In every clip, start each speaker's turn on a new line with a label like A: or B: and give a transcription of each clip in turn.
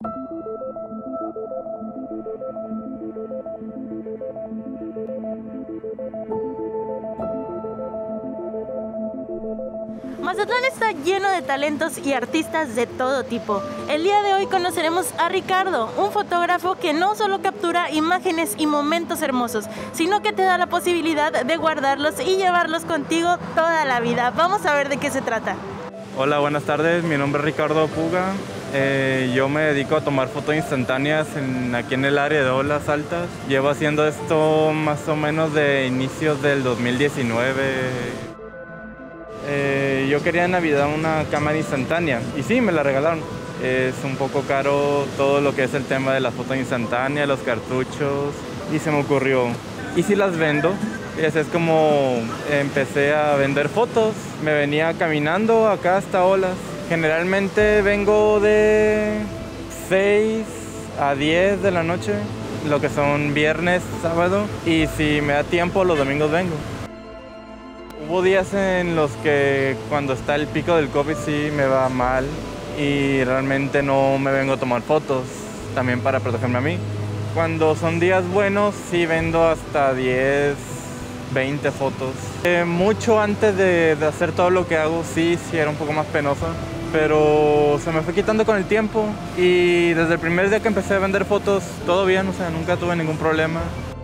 A: Mazatlán está lleno de talentos y artistas de todo tipo. El día de hoy conoceremos a Ricardo, un fotógrafo que no solo captura imágenes y momentos hermosos, sino que te da la posibilidad de guardarlos y llevarlos contigo toda la vida. Vamos a ver de qué se trata.
B: Hola, buenas tardes. Mi nombre es Ricardo Puga. Yo me dedico a tomar fotos instantáneas aquí en el área de Olas Altas. Llevo haciendo esto más o menos de inicios del 2019. Yo quería en Navidad una cámara instantánea y sí, me la regalaron. Es un poco caro todo lo que es el tema de las fotos instantáneas, los cartuchos, y se me ocurrió, ¿y si las vendo? Y así es como empecé a vender fotos. Me venía caminando acá hasta Olas. Generalmente vengo de 6 a 10 de la noche, lo que son viernes, sábado, y si me da tiempo los domingos vengo. Hubo días en los que cuando está el pico del COVID sí me va mal y realmente no me vengo a tomar fotos, también para protegerme a mí. Cuando son días buenos sí vendo hasta 10, 20 fotos. Mucho antes de hacer todo lo que hago sí era un poco más penoso, pero se me fue quitando con el tiempo y desde el primer día que empecé a vender fotos todo bien, o sea, nunca tuve ningún problema.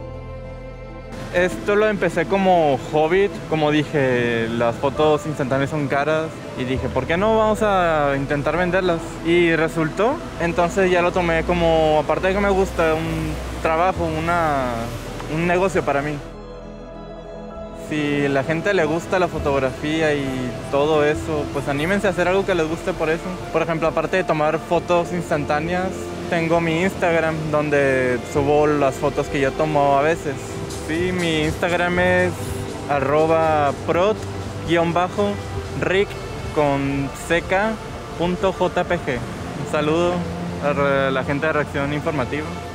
B: Esto lo empecé como hobby, como dije, las fotos instantáneas son caras y dije, ¿por qué no vamos a intentar venderlas? Y resultó, entonces ya lo tomé como, aparte de que me gusta, un trabajo, un negocio para mí. Si a la gente le gusta la fotografía y todo eso, pues anímense a hacer algo que les guste por eso. Por ejemplo, aparte de tomar fotos instantáneas, tengo mi Instagram donde subo las fotos que yo tomo a veces. Sí, mi Instagram es @prod_rick con ck.jpg. Un saludo a la gente de Reacción Informativa.